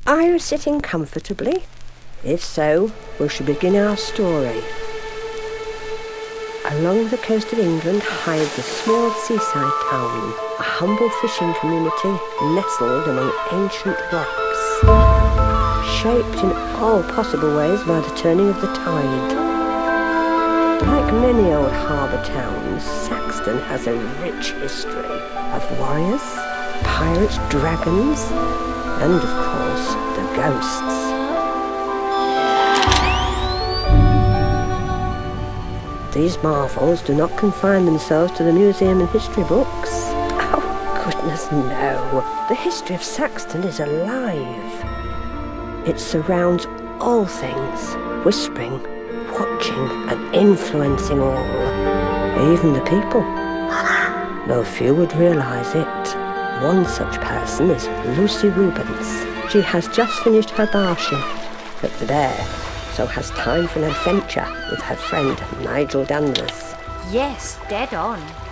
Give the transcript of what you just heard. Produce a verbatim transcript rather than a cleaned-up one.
Are you sitting comfortably? If so, we shall begin our story. Along the coast of England hides a small seaside town, a humble fishing community nestled among ancient rocks, shaped in all possible ways by the turning of the tide. Like many old harbour towns, Saxton has a rich history of warriors, pirates, dragons, and of course, the ghosts. These marvels do not confine themselves to the museum and history books. Oh, goodness, no. The history of Saxton is alive. It surrounds all things, whispering, watching and influencing all, even the people. Though few would realise it. One such person is Lucy Rubens. She has just finished her bar shift at the Bear, so has time for an adventure with her friend Nigel Danvers. Yes, dead on.